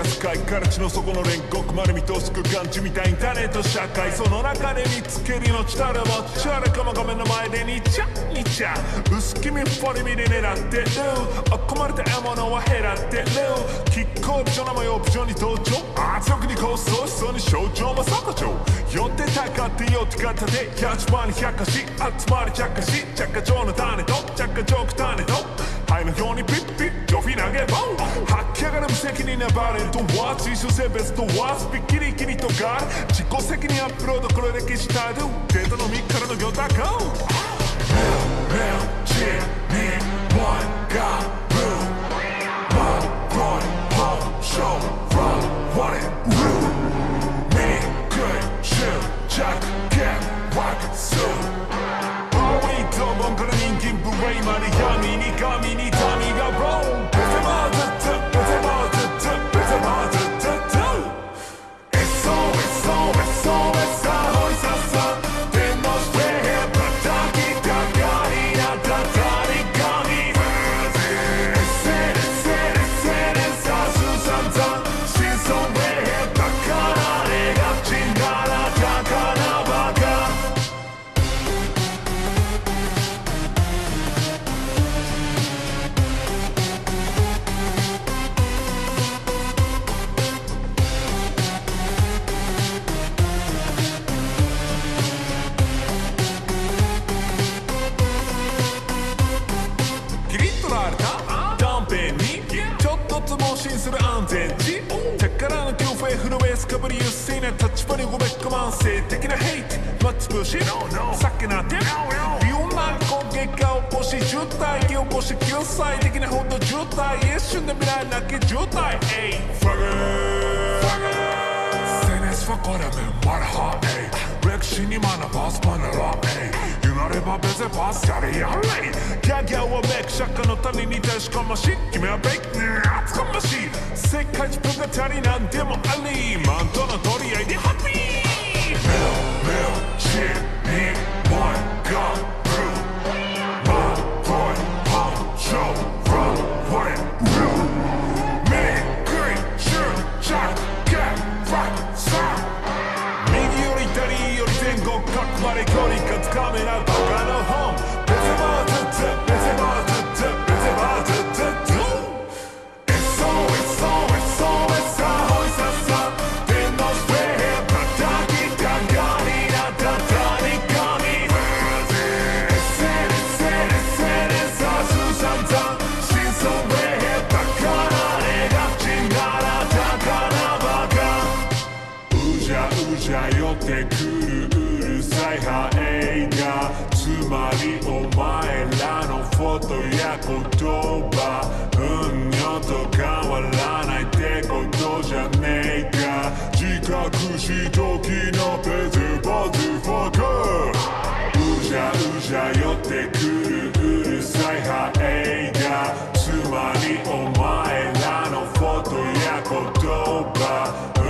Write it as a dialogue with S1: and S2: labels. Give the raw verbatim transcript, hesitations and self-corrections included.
S1: ス界から地の底の煉獄まで見通す空間地みたいインターネット社会その中で見つける命たるもちゃれかま画面の前でにちゃにちゃ薄気味っぽい目で狙ってる込まれた獲物は減らってる亀甲美女名前を美女に登場圧力に構想しそうに症状まさか上寄ってたかって寄ってかったでひゃくばんに百科し集まり着火し着火場の種と着火場種と灰のようにピッピッジョフィ投げボン吐き上がる無責任なバレントワーツ一種性別とワースピッキリキリとガール自己責任アップロード黒歴史タイルデータのみからの魚高まで闇に神に民がローンベゼマーズッツベゼマーズッツベゼマーズッツッツエソエソエソエサホイササ天のしてへばたきたかりなたたり神エセレセレセレサスサンザン真相へばかられがちならたかなばか盲信する安全地宝の恐怖へフルウェイスかぶり薄いな立場にごめっこ慢性的なヘイトマッチプッシュ避けなってビヨンな攻撃が起こし渋滞引き起こし救済的なほど渋滞一瞬で未来なき渋滞エイファグセネスファコレメンマラハエイ歴史に学ばすパネラエイ言わればベゼパスやれやれギャギャはメイク釈迦の谷に確かまし君はベイクね厚かましい世界一文が足りなんでもありマントの取り合いでハッピーミルミルシニボイガブルマボイパンショーランワレルミニグリーンシューチャックゲッファックサー右より左より前後角まで距離がつかめないバカの本ベゼマーズッツベゼマーズッツベゼマーズッツエソエソエソエサホイササ天のしてへばたきたがりなたたり神エセレセレセレサスサンザン真相へばかられがちならたかなばかうじゃうじゃ寄ってくるうるさいハエがつまりお前らのフォトや言葉うんよと変わらないってことじゃねえか自覚しときのベゼバズフォーカーうじゃうじゃ寄ってくるうるさいハエがつまりお前らのフォトや言葉